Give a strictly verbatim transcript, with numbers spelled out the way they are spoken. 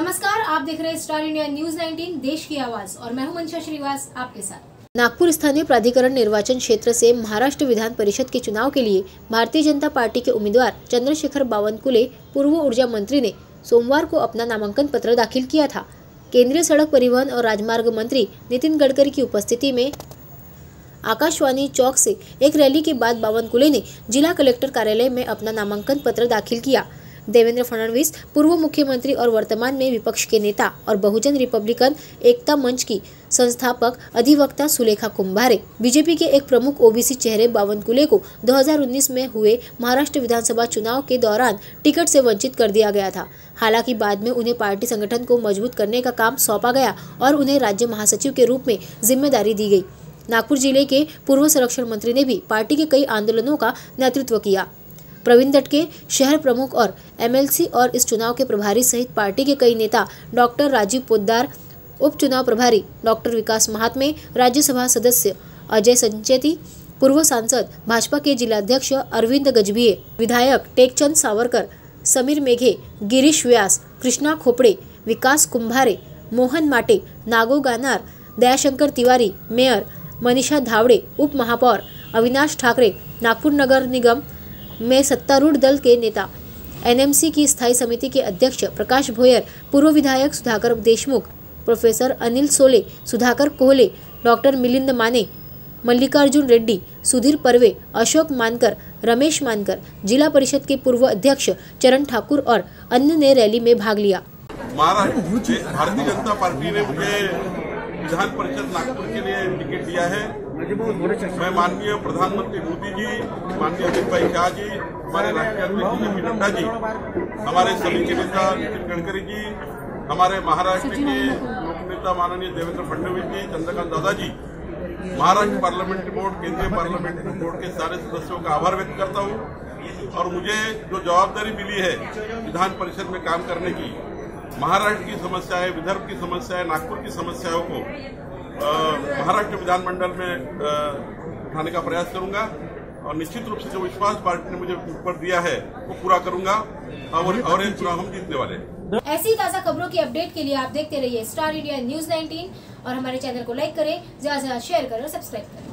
नमस्कार, आप देख रहे हैं स्टार इंडिया न्यूज उन्नीस, देश की आवाज, और मैं हूं मनीषा श्रीवास आपके साथ। नागपुर स्थानीय प्राधिकरण निर्वाचन क्षेत्र से महाराष्ट्र विधान परिषद के चुनाव के लिए भारतीय जनता पार्टी के उम्मीदवार चंद्रशेखर बावनकुले पूर्व ऊर्जा मंत्री ने सोमवार को अपना नामांकन पत्र दाखिल किया था। केंद्रीय सड़क परिवहन और राजमार्ग मंत्री नितिन गडकरी की उपस्थिति में आकाशवाणी चौक से एक रैली के बाद बावनकुले ने जिला कलेक्टर कार्यालय में अपना नामांकन पत्र दाखिल किया। देवेंद्र फडणवीस, पूर्व मुख्यमंत्री और वर्तमान में विपक्ष के नेता और बहुजन रिपब्लिकन एकता मंच की संस्थापक अधिवक्ता सुलेखा कुंभारे, बीजेपी के एक प्रमुख ओबीसी चेहरे बावनकुले को दो हज़ार उन्नीस में हुए महाराष्ट्र विधानसभा चुनाव के दौरान टिकट से वंचित कर दिया गया था। हालांकि बाद में उन्हें पार्टी संगठन को मजबूत करने का काम सौंपा गया और उन्हें राज्य महासचिव के रूप में जिम्मेदारी दी गई। नागपुर जिले के पूर्व संरक्षण मंत्री ने भी पार्टी के कई आंदोलनों का नेतृत्व किया। प्रवीण दटके शहर प्रमुख और एमएलसी और इस चुनाव के प्रभारी सहित पार्टी के कई नेता, डॉक्टर राजीव पोद्दार, उपचुनाव प्रभारी डॉक्टर विकास महात्मे, राज्यसभा सदस्य अजय संचेती, पूर्व सांसद भाजपा के जिलाध्यक्ष अरविंद गजभिये, विधायक टेकचंद सावरकर, समीर मेघे, गिरीश व्यास, कृष्णा खोपड़े, विकास कुंभारे, मोहन माटे, नागो गानार, दयाशंकर तिवारी, मेयर मनीषा धावड़े, उप महापौर अविनाश ठाकरे, नागपुर नगर निगम में सत्तारूढ़ दल के नेता, एनएमसी की स्थायी समिति के अध्यक्ष प्रकाश भोयर, पूर्व विधायक सुधाकर देशमुख, प्रोफेसर अनिल सोले, सुधाकर कोहले, डॉक्टर मिलिंद माने, मल्लिकार्जुन रेड्डी, सुधीर परवे, अशोक मानकर, रमेश मानकर, जिला परिषद के पूर्व अध्यक्ष चरण ठाकुर और अन्य ने रैली में भाग लिया। महाराष्ट्र भारतीय जनता पार्टी ने मुझे विधान परिषद नागपुर के लिए टिकट दिया है। मैं माननीय प्रधानमंत्री मोदी जी, माननीय अमित भाई शाह जी, हमारे राष्ट्रीय अध्यक्ष जे पी नड्डा जी, हमारे सभी के नेता नितिन गडकरी जी, हमारे महाराष्ट्र के लोक नेता माननीय देवेंद्र फडणवीस जी, चंद्रकांत दादा जी, महाराष्ट्र पार्लियामेंट्री बोर्ड, केंद्रीय पार्लियामेंट्री बोर्ड के सारे सदस्यों का आभार व्यक्त करता हूँ। और मुझे जो जवाबदारी मिली है विधान परिषद में काम करने की, महाराष्ट्र की समस्याएं, विदर्भ की समस्याएं, नागपुर की समस्याओं को महाराष्ट्र विधानमंडल में उठाने का प्रयास करूंगा और निश्चित रूप से जो विश्वास पार्टी ने मुझे ऊपर दिया है वो पूरा करूंगा और और एक चुनाव हम जीतने वाले हैं। ऐसी ताज़ा खबरों की अपडेट के लिए आप देखते रहिए स्टार इंडिया न्यूज उन्नीस और हमारे चैनल को लाइक करें, ज्यादा से ज्यादा शेयर करें और सब्सक्राइब करें।